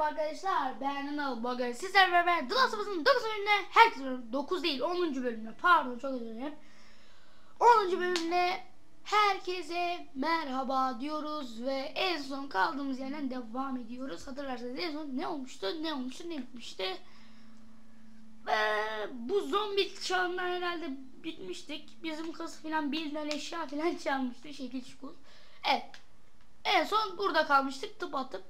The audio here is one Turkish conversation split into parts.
arkadaşlar, ben Anıl. Bugün sizlerle beraber The Last of Us'ın 9 bölümüne, herkese 9 değil 10. bölümüne, pardon çok özür dilerim, 10. bölümüne herkese merhaba diyoruz ve en son kaldığımız yerden devam ediyoruz. Hatırlarsanız en son ne olmuştu, ne bitmişti. Bu zombi çağından herhalde bitmiştik. Bizim kız filan birden eşya filan çalmıştı, şekil şukul. Evet, en son burada kalmıştık, tıp atıp.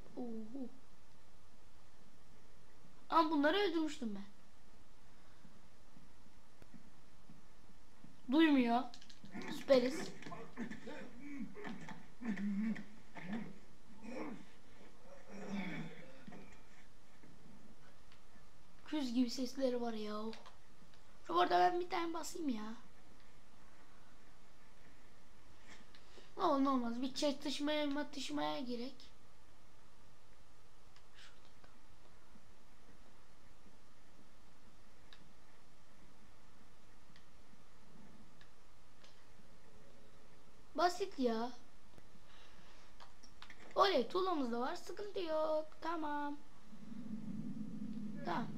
Ama bunları öldürmüştüm ben. Duymuyor. Süperiz. Küz gibi sesleri var ya. Şu arada ben bir tane basayım ya. Ne olmaz. Bir çatışmaya gerek. Basit ya. Oley, tuğlamız da var. Sıkıntı yok. Tamam. Tamam.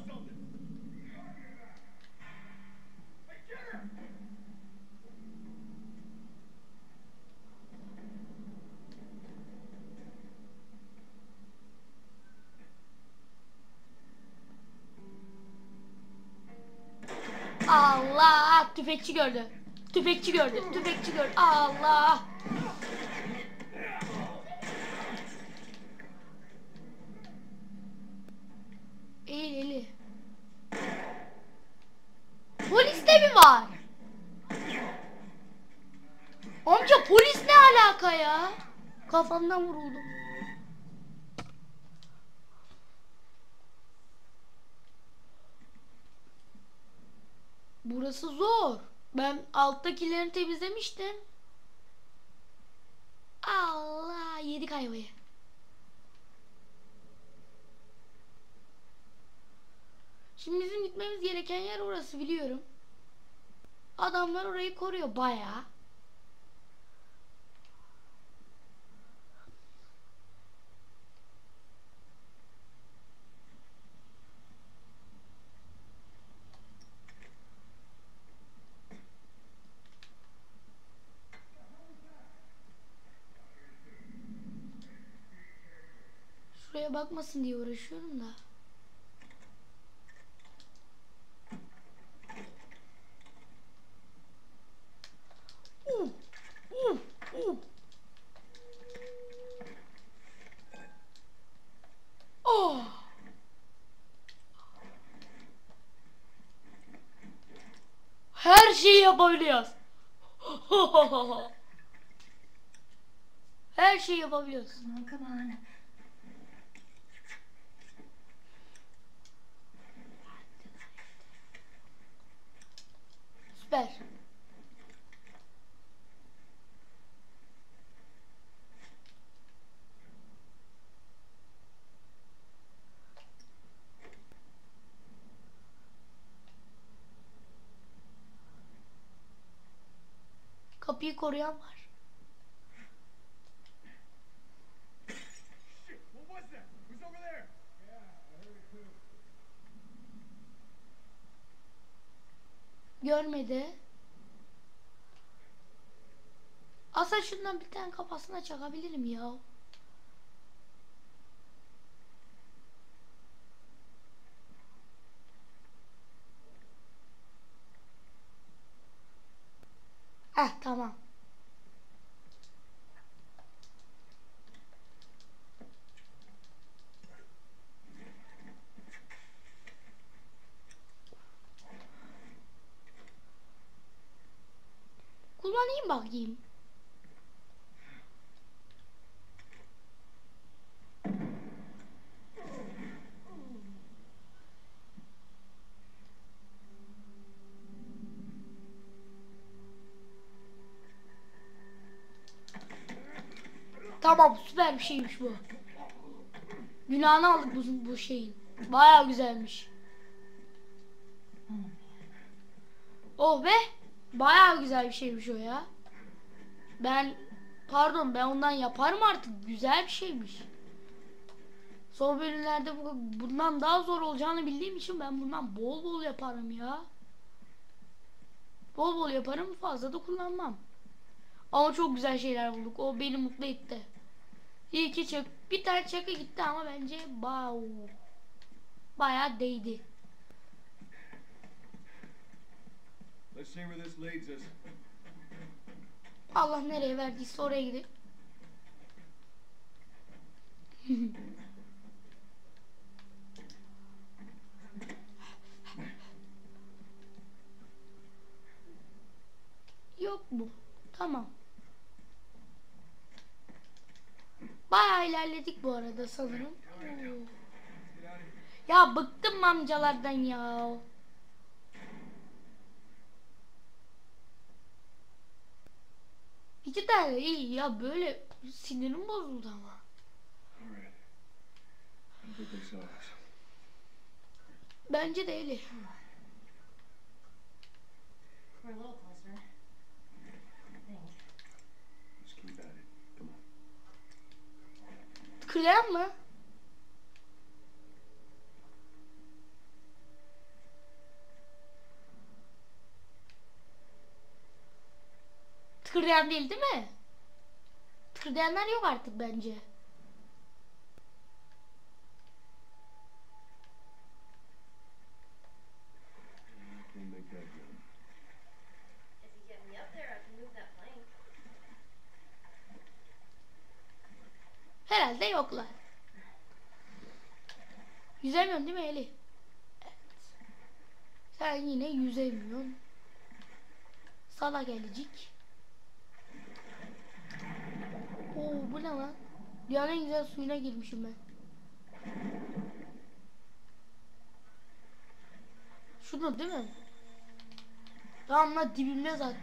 Allah! Tüfekçi gördü. Allah! Eğil. Polis de mi var? Amca polis ne alaka ya? Kafamdan vuruldum. Burası zor. Ben alttakilerini temizlemiştim. Allah, yedik ayvayı. Şimdi bizim gitmemiz gereken yer orası, biliyorum. Adamlar orayı koruyor bayağı. Şuraya bakmasın diye uğraşıyorum da. Oh. Her şeyi yapabiliyoruz. Her şeyi yapabiliyoruz. Come on. Süper. Kapıyı koruyan var. Görmedi. Aslında şundan bir tane kafasına çakabilirim ya. Tamam. Kullanayım bakayım. Tamam, süper bir şeymiş bu. Günahını aldık bu şeyin. Bayağı güzelmiş. Oh be. Bayağı güzel bir şeymiş o ya. Ben ondan yaparım artık. Güzel bir şeymiş. Son bölümlerde bundan daha zor olacağını bildiğim için ben bundan bol bol yaparım ya. Bol bol yaparım, fazla da kullanmam. Ama çok güzel şeyler bulduk. O beni mutlu etti. İyi ki bir tane çakı gitti ama bence bayağı değdi. Allah nereye verdiyse oraya gidelim. Yok bu. Tamam. Bayağı ilerledik bu arada sanırım. Ya bıktım amcalardan ya. İki tane iyi ya, böyle sinirim bozuldu ama. Bence de Eli. Kırayan mı? Tıkırdayan değil mi? Tıkırdayanlar yok artık bence. Herhalde yoklar. Yüzemiyorsun değil mi Eli? Evet. Sen yine yüzemiyorsun. Sana gelecek. Oo, bu ne lan? Dünyanın en güzel suyuna girmişim ben. Şunu değil mi? Tamam lan, dibimde zaten.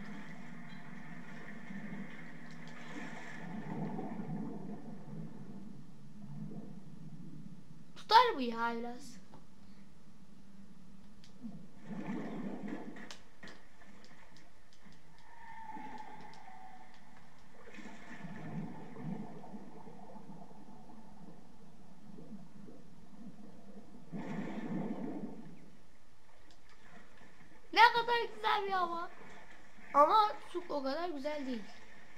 Tutar bu ya biraz. Ne kadar güzel bir hava. Ama su o kadar güzel değil.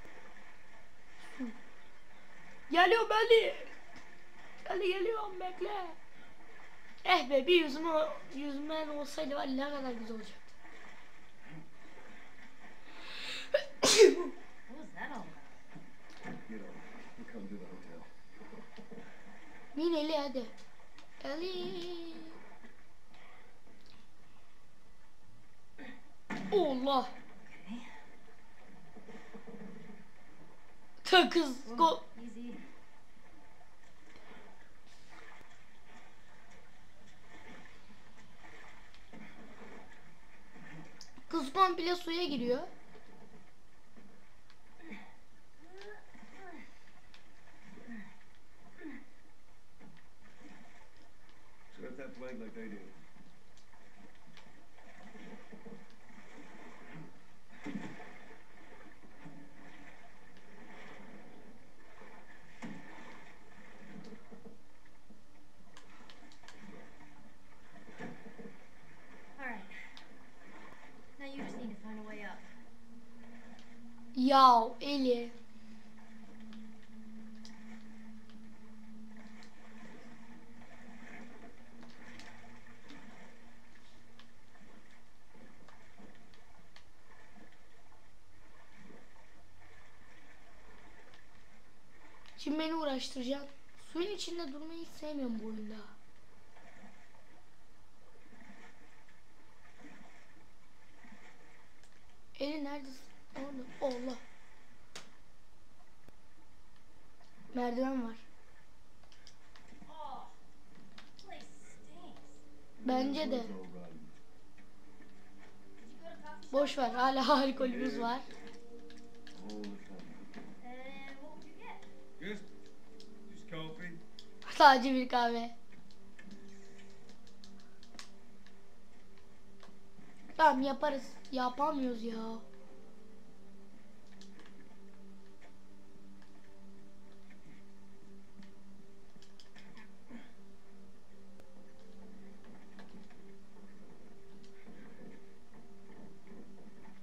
Geliyorum Ali. Ali geliyorum, bekle. Eh be, bir yüzüme olsaydı var, ne kadar güzel olacaktı. Min Eli hadi. Eli. Allah. Kız go. Kız komple suya giriyor. Ya Eli. Şimdi beni uğraştıracaksın. Suyun içinde durmayı hiç sevmiyorum bu oyunda. Eli neredesin? Orada. Allah. Merdiven var. Bence de. Boş ver. Hala alkolümüz var. Sadece bir kahve. Tamam, yaparız. Yapamıyoruz ya.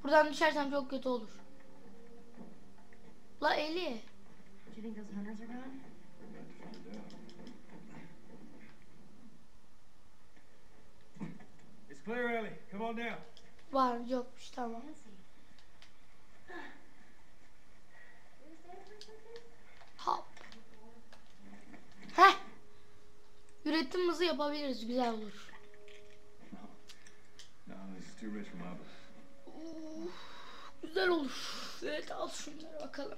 Buradan düşersem çok kötü olur. La Eli. Do you think those hunters are gone? It's clear, Ellie. Come on down. Var yokmuş, tamam. Hop. Heh. Üretim hızı yapabiliriz, güzel olur. No, this is too rich for my blood. Güzel olur. Evet, al şunları bakalım.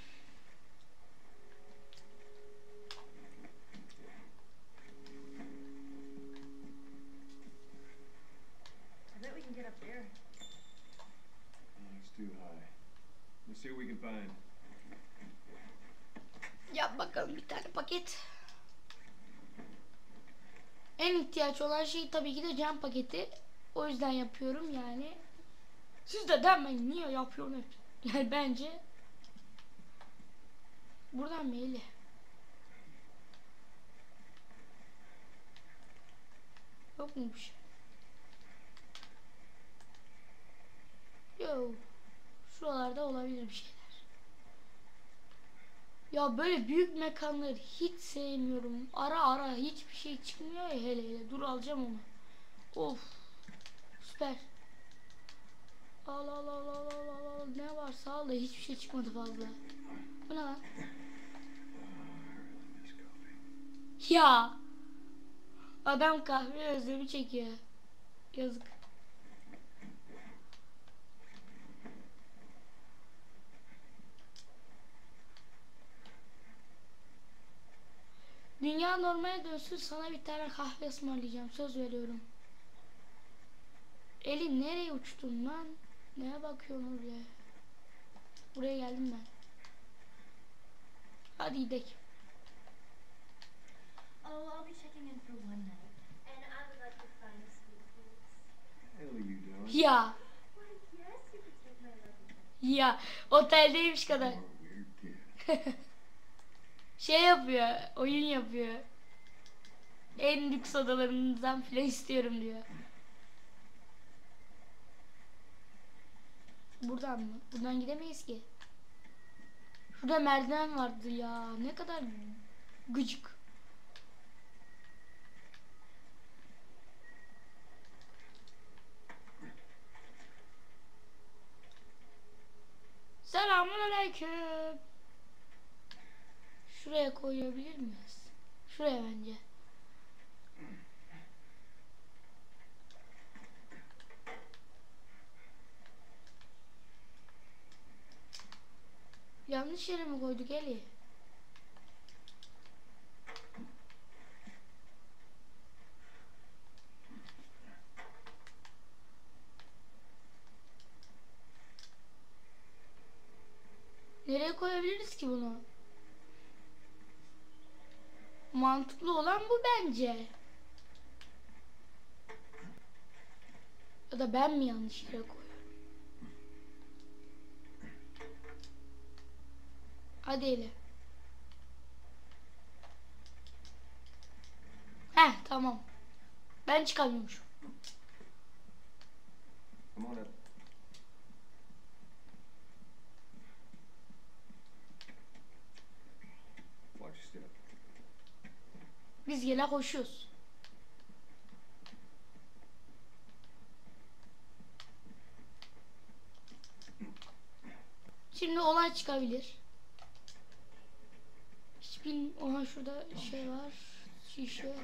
I bet we can get up there. It's too high. Let's see what we can find. Yap bakalım bir tane paket. En ihtiyaç olan şey tabii ki de cam paketi. O yüzden yapıyorum yani. Siz de demeyin niye yapıyorum hep. Yani bence. Buradan mı Eli? Yok mu bir şey? Yok. Şuralarda olabilir bir şeyler. Ya böyle büyük mekanları hiç sevmiyorum. Ara ara hiçbir şey çıkmıyor ya, hele hele. Dur alacağım onu. Of. Süper. Al al al al al al al. Ne varsa al da hiçbir şey çıkmadı fazla. Bu ne lan? Ya. Adam kahve özlemi çekiyor. Yazık. Dünya normale dönsün, sana bir tane kahve ısmarlayacağım, söz veriyorum. Eli nereye uçtun lan? Neye bakıyorsun oraya? Buraya geldim ben. Hadi gidelim. Oh, I'll be checking in for one night. And I would like to find sweet things. Ellie, you doing? Ya. Why, yes, you could take my luggage. Ya. Oteldeymiş kadar. You're a weird kid. Şey yapıyor. Oyun yapıyor. En lüks odalarınızdan filan istiyorum diyor. Buradan mı? Buradan gidemeyiz ki. Şurada merdiven vardı ya. Ne kadar gıcık. Selamünaleyküm. Şuraya koyabilir miyiz? Şuraya bence. Yanlış yere mi koyduk Eli? Nereye koyabiliriz ki bunu? Mantıklı olan bu bence. Ya da ben mi yanlış yere koyuyorum? Hadi Eli. Heh, tamam. Ben çıkamıyormuşum. Come on up. Watch your step. Biz gene koşuyoruz. Şimdi olay çıkabilir. Hiçbir... Oha, şurada şey var. Şişe. Hey,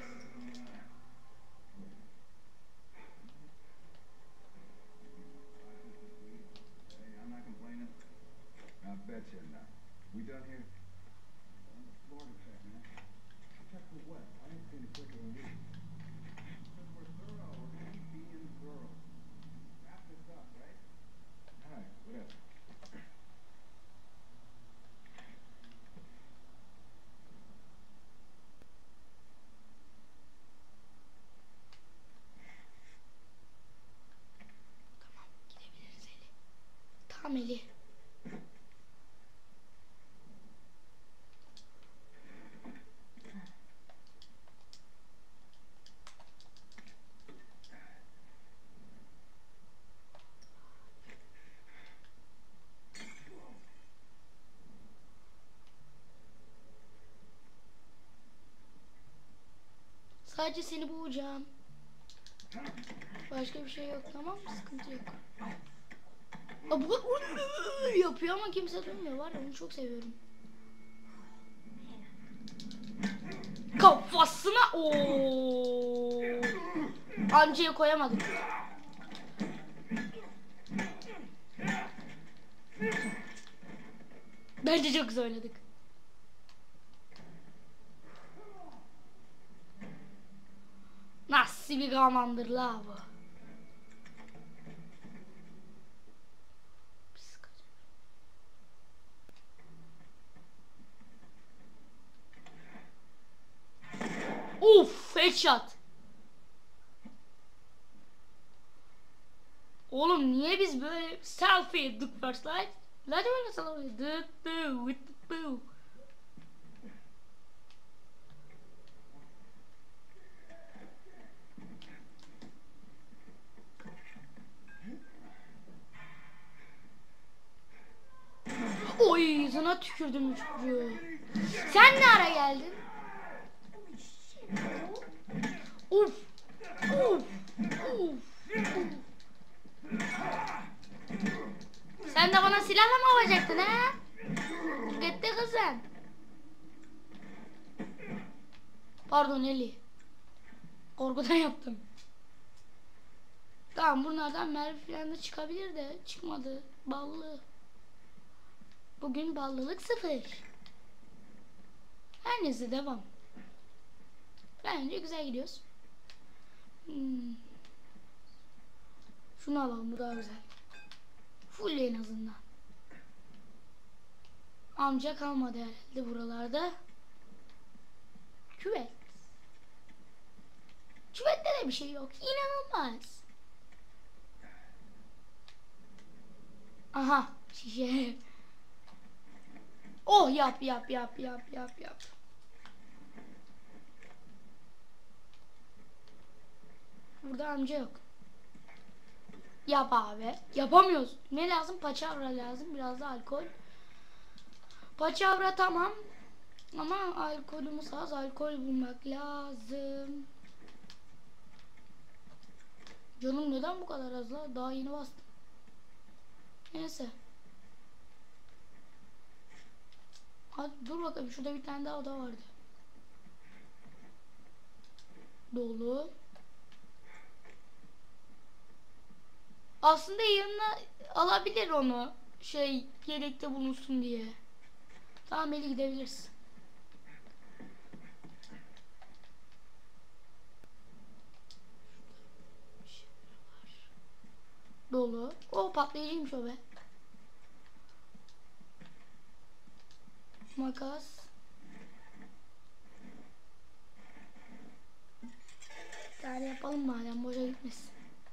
I'm not complaining. I bet you not. We done here? Florida check, man. Check for what? I ain't seen it quicker than we. Because we're thorough. We being thorough. Wrap this up, right? All right, whatever. Tamam, gidebiliriz Eli. Tamam Eli. Sadece seni boğacağım. Başka bir şey yok, tamam mı? Sıkıntı yok. Bu yapıyor ama kimse duymuyor, var ya, onu çok seviyorum. Kafasına Amcayı koyamadık. Bence çok güzel oynadık. Nasıl bir kamandır la bu? Uf, headshot. Oğlum niye biz böyle selfie yedik first light? Hadi öyle sallayalım. With the boo. Oy, sana tükürdüm çocuğu. Sen ne ara geldin? Uf. Uf. Uf. Sen de bana silahla mı alacaktın ha? Gitti kız sen. Pardon Eli. Korkudan yaptım. Tamam, bunlardan mermi falan da çıkabilir de çıkmadı. Ballı. Bugün ballılık 0. Her neyse, devam. Bence güzel gidiyoruz. Şunu alalım, bu daha güzel. Full en azından. Amca kalmadı herhalde buralarda. Küvet. Küvette de bir şey yok. İnanılmaz. Aha, şişe. Oh, yap. Burada amca yok. Yap abi. Yapamıyoruz. Ne lazım? Paçavra lazım. Biraz da alkol. Paçavra tamam. Ama alkolümüz az. Alkol bulmak lazım. Canım neden bu kadar az la? Daha yeni bastım. Neyse. Hadi dur bakalım. Şurada bir tane daha oda vardı. Dolu. Aslında yanına alabilir onu. Gerekte bulunsun diye. Tamam, Eli gidebiliriz. Dolu. O patlayıcıymış o be. Makas. Bir tane yapalım madem, boşa gitmesin.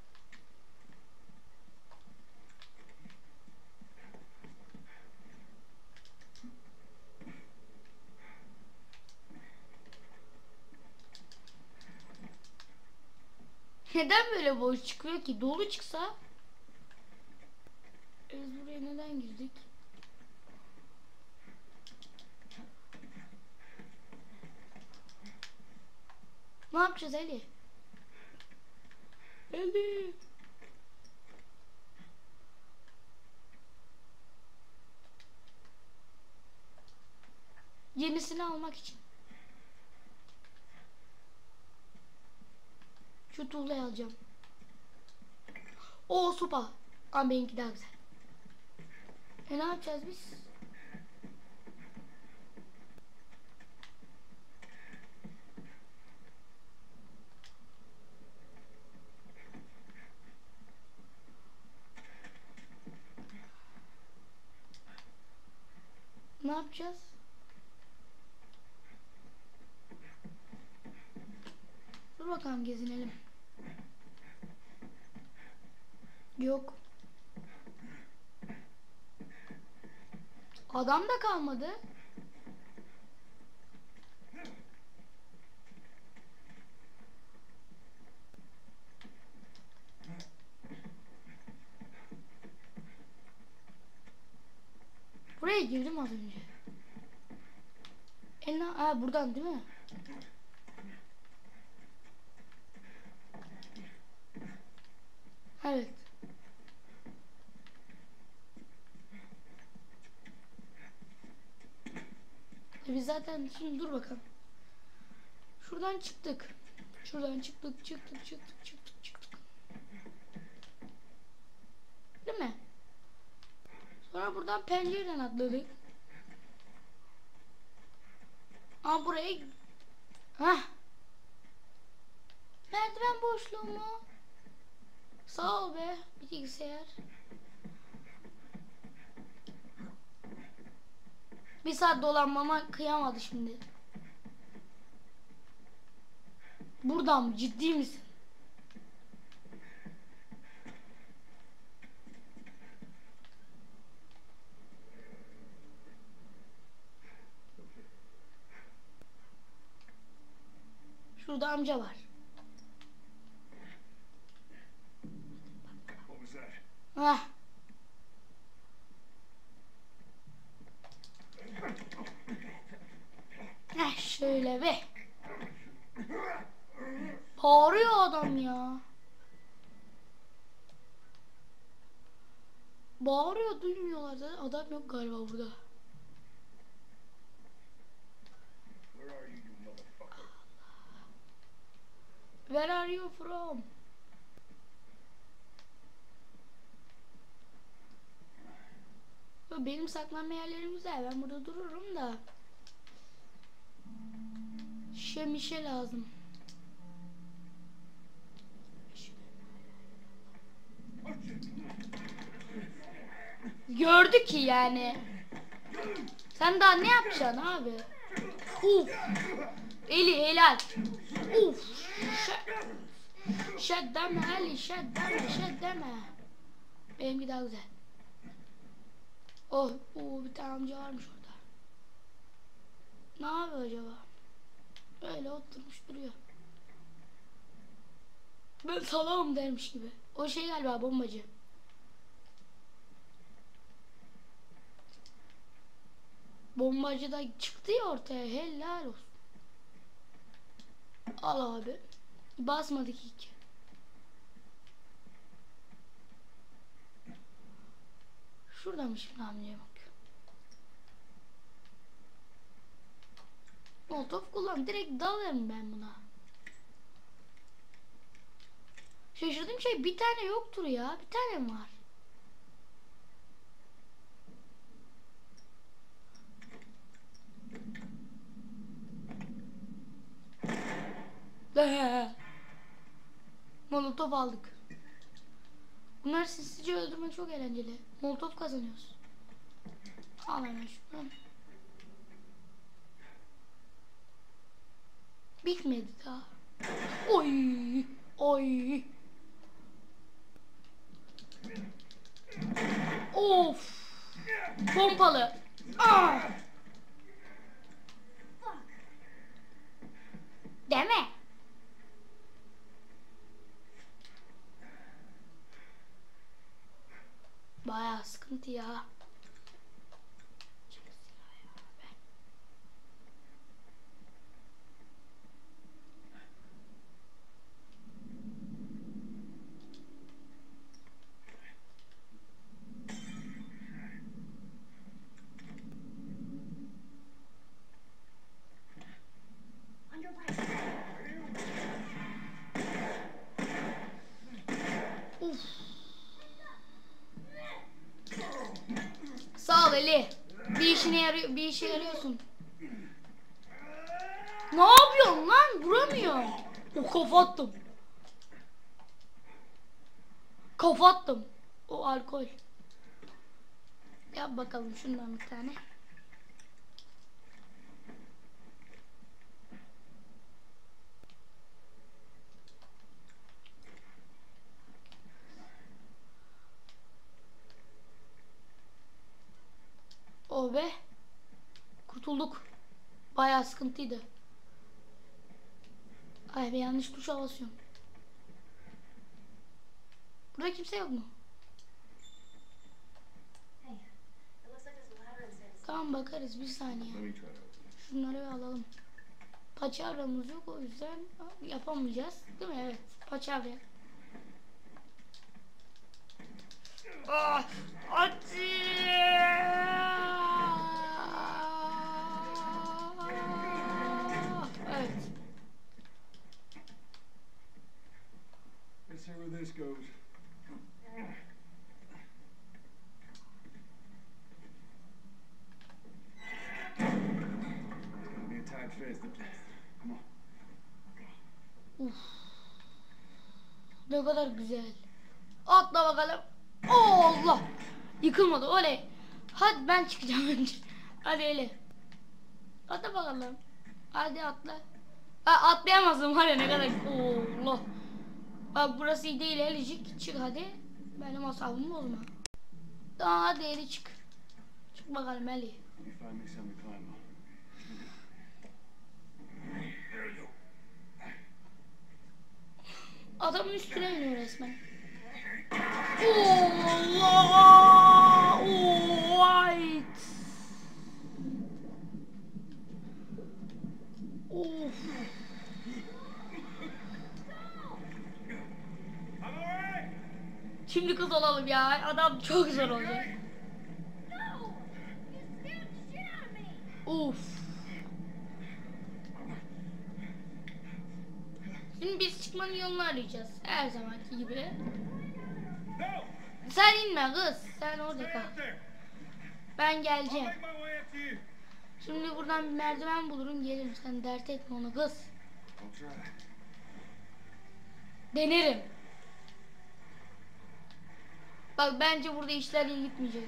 Neden böyle boş çıkıyor ki? Dolu çıksa. Biz buraya neden girdik? Ne yapacağız Eli? Eli. Yenisini almak için. Şu tuğlayı alacağım. O sopa. Ama benimki daha güzel. Ne yapacağız biz? Ne yapacağız? Dur bakalım, gezinelim. Yok. Adam da kalmadı. Buraya girdim az önce. Buradan değil mi? Evet. Biz zaten şimdi dur bakalım. Şuradan çıktık. Şuradan çıktık. Değil mi? Sonra buradan pencereden atladık. Aa buraya. Hah. Merdiven boşluğu mu? Sağ ol be bilgisayar. Bir saat dolanmama kıyamadı şimdi. Buradan mı? Ciddi misin? Şurada amca var. What was that? Hah. Heh şöyle be. Bağırıyor adam ya. Bağırıyor duymuyorlar da adam yok galiba burada. Where are you, you motherfucker? Where are you from? Benim saklanma yerlerim güzel. Ben burada dururum da. Şemişe lazım. Gördü ki yani. Sen daha ne yapacaksın abi? Uf. Eli helal. Uf. Şat deme Ali. Şat deme. Benimki daha güzel. Oh. Bir tane amca varmış orada. Ne yapıyor acaba? Öyle oturmuş duruyor. Ben salağım dermiş gibi. O şey galiba bombacı. Bombacı da çıktı ya ortaya. Helal olsun. Al abi. Basmadık hiç. Şurada mı şimdi hamleye bak. Molotov kullan. Direkt dalarım ben buna. Şaşırdığım şey bir tane yoktur ya. Bir tane mi var? Molotov aldık. Bunları sessizce öldürmek çok eğlenceli. Molotov kazanıyoruz. Al hemen şunu. Bitmedi daha. Oy. Of. Pompalı. Ah. Deme. Bayağı sıkıntı ya. Uf. Sağ ol Eli. Bir işe yarıyorsun. Ne yapıyorsun lan? Vuramıyorum. Kafa attım. O alkol. Yap bakalım şundan bir tane. Oh be. Kurtulduk. Bayağı sıkıntıydı. Ay be yanlış tuşa basıyorum. Burada kimse yok mu? Tamam bakarız bir saniye. Şunları bir alalım. Paçavramız yok o yüzden yapamayacağız. Değil mi? Evet. Paçavra. Ah, hadi. Evet. Let's see where this goes. It's gonna be a tight fist. Come on. Uf. Ne kadar güzel. Atla bakalım. Allah. Yıkılmadı. Oley. Hadi ben çıkacağım önce. Hadi öyle. Atla bakalım. Hadi atla. Ha, atlayamazdım var ya ne kadar. Allah. Bak burası iyi değil Elicik. Çık hadi. Benim asabımı bozma. Tamam hadi Eli çık. Çık bakalım Eli. You find me something to climb on. There you go. Adamın üstüne iniyor resmen. Allah! White. Of. Şimdi kız olalım ya. Adam çok zor olacak. No! You scared the shit out of me! Of. Şimdi biz çıkmanın yolunu arayacağız. Her zamanki gibi. Sen inme kız. Sen orada kal. Ben geleceğim. Şimdi buradan bir merdiven bulurum gelirim. Sen dert etme onu kız. I'll try. Denerim. Bak bence burada işler iyi gitmeyecek.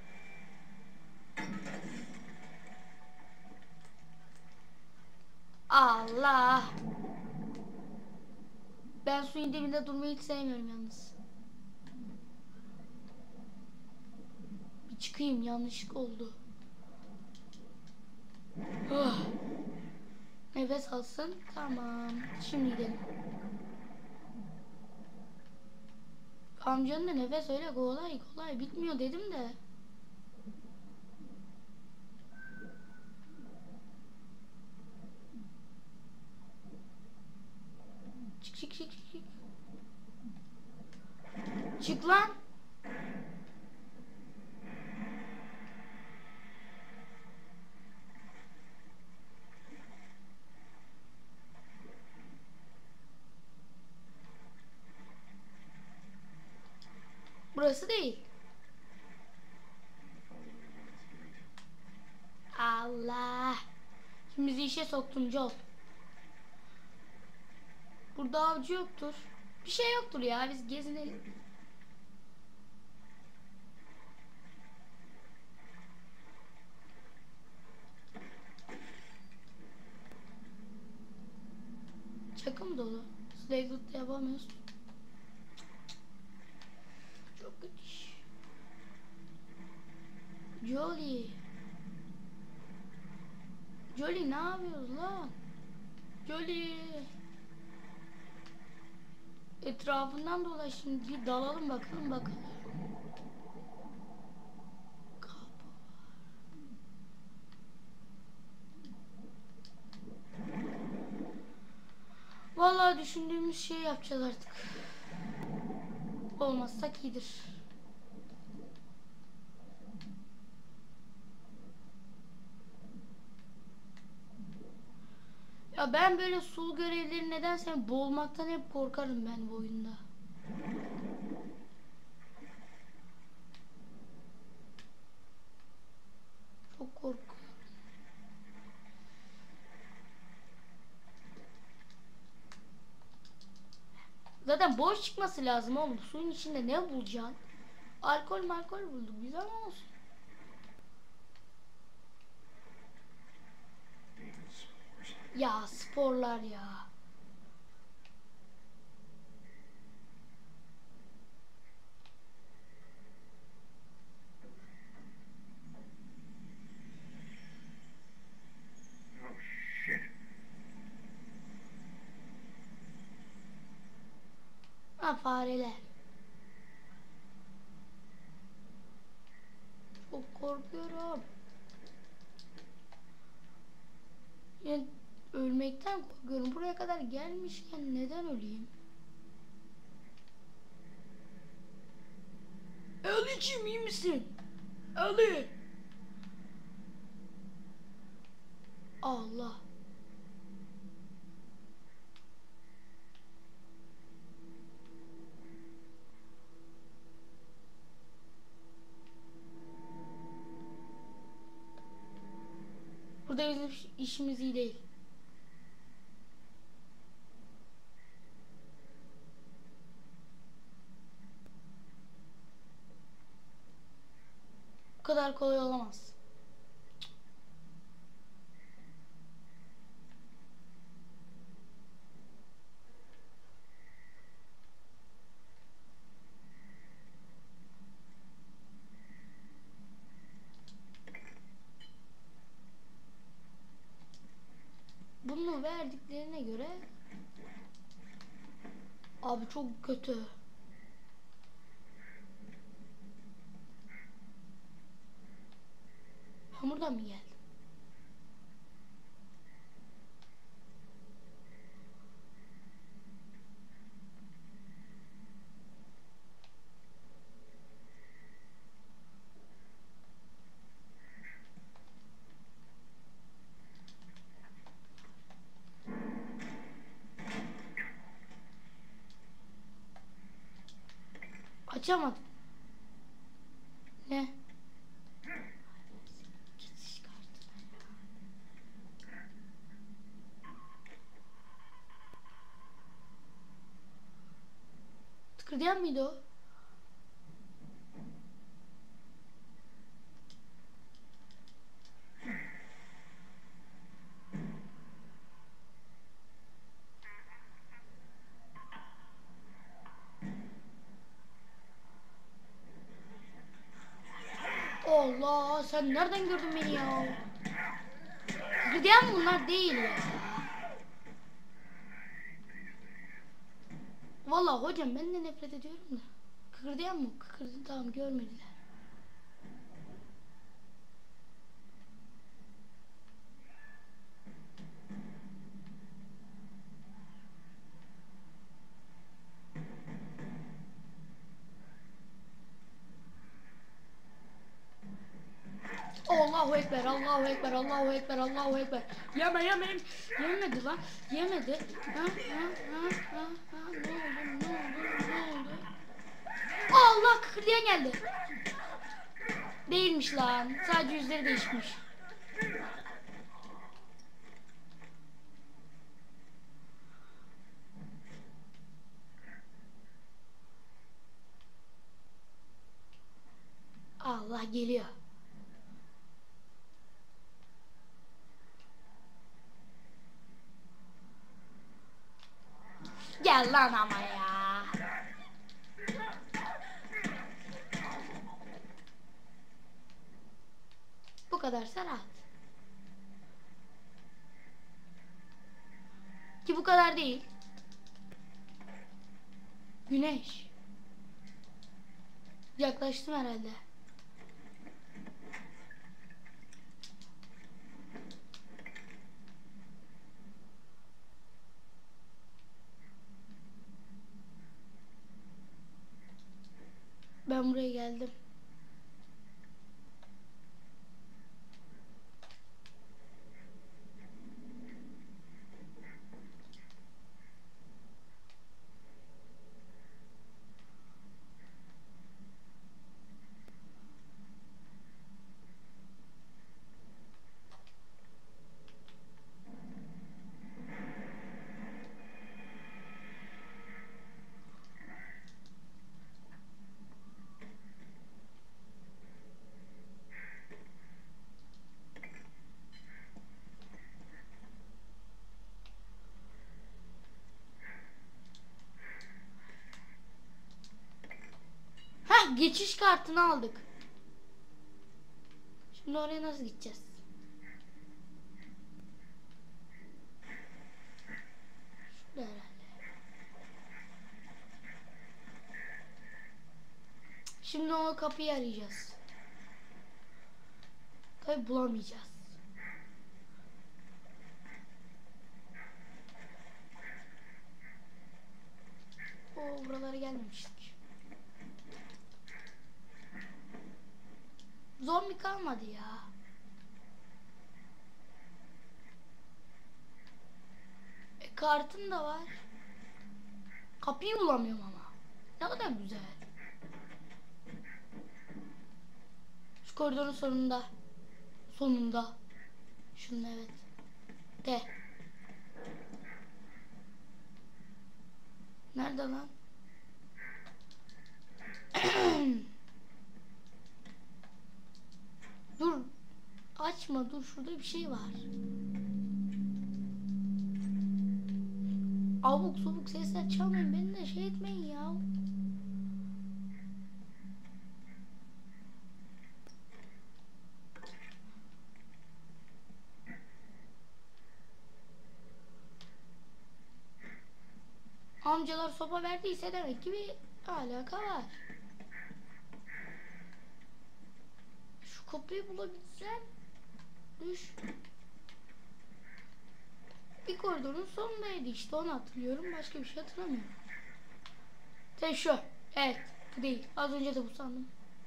Allah. Ben suyun dibinde durmayı hiç sevmiyorum yalnız. Bir çıkayım, yanlışlık oldu. Oh. Nefes alsın. Tamam. Şimdi gidelim. Amcanın da nefes öyle kolay kolay bitmiyor dedim de. Çık çık çık çık. Çık lan. Burası değil. Allah. Şimdi bizi işe soktun Joel. Burada avcı yoktur. Bir şey yoktur ya, biz gezinelim. Çakım dolu. Slave'da yapamıyoruz. Çok kötü. Jolie. Jolie ne yapıyoruz lan? Jolie. Etrafından dolaş şimdi. Bir dalalım bakalım. Kapı var. Vallahi düşündüğümüz şeyi yapacağız artık. Olmazsak iyidir. Ya ben böyle sulu görevleri nedense boğulmaktan hep korkarım ben bu oyunda. Çok korkuyorum. Zaten boş çıkması lazım oğlum. Suyun içinde ne bulacaksın? Alkol bulduk. Güzel olsun. Ya sporlar ya. Oh shit. Ha fareler. Çok korkuyorum. Yani ölmekten korkuyorum. Buraya kadar gelmişken neden öleyim? Eli! Ali'ciğim iyi misin? Ali. Allah. Burada bizim işimiz iyi değil. Bu kadar kolay olamaz. Bunu verdiklerine göre abi çok kötü. Ben buradan mı geldim? Açamadım. Ne? Geçiş kartına ya. Tıkırdayan mıydı o? Allah, sen nereden gördün beni ya? Gideyen bunlar değil ya. Vallahi hocam ben de nefret ediyorum da. Kıkırdayan mı? Kıkırdı, tamam görmediler. Allahu Ekber, Allahu Ekber, Allahu Ekber, Allahu Ekber. Yeme. Yemedi lan. Yemedi. Ha. Ne oldu? Allah, kıkırdayan geldi. Değilmiş lan. Sadece yüzleri değişmiş. Allah geliyor. Gel lan ama ya. Bu kadar rahat. Ki bu kadar değil. Güneş. Yaklaştım herhalde. Ben buraya geldim. Geçiş kartını aldık. Şimdi oraya nasıl gideceğiz? Şurada herhalde. Şimdi o kapıyı arayacağız. Tabi bulamayacağız. Buralara gelmemiştik. Zombi kalmadı ya. Kartım da var. Kapıyı bulamıyorum ama. Ne kadar güzel. Şu koridorun sonunda. Sonunda. Şunun evet. De. Nerede lan? Dur. Açma dur. Şurada bir şey var. Abuk subuk sesler çalmayın. Beni de şey etmeyin ya. Amcalar sopa verdiyse demek ki bir alaka var. Şu kapıyı bulabilsem. Düş. Bir koridorun sonundaydı işte, onu hatırlıyorum. Başka bir şey hatırlamıyorum. Tek şu. Evet. Bu değil. Az önce de bu sandım.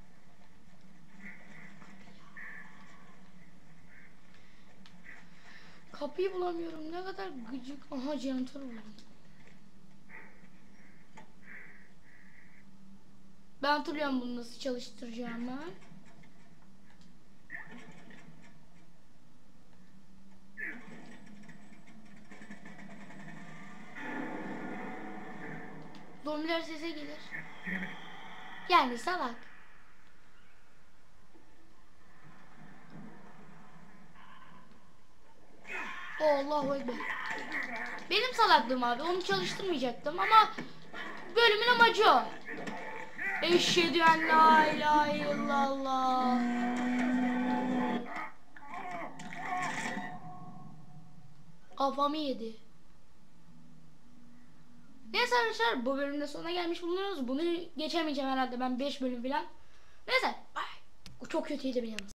Kapıyı bulamıyorum. Ne kadar gıcık. Aha jeneratör buldum. Ben hatırlıyorum bunu nasıl çalıştıracağımı. Zombiler sese gelir. Yani salak. Allahu Ekber. Benim salaklığım abi. Onu çalıştırmayacaktım ama bölümün amacı o. Eşhedü en la ilahe illallah. Kafamı yedi. Neyse arkadaşlar, bu bölümde sonuna gelmiş bulunuyoruz. Bunu geçemeyeceğim herhalde ben, 5 bölüm falan. Neyse. Ay, bu çok kötüydü benim.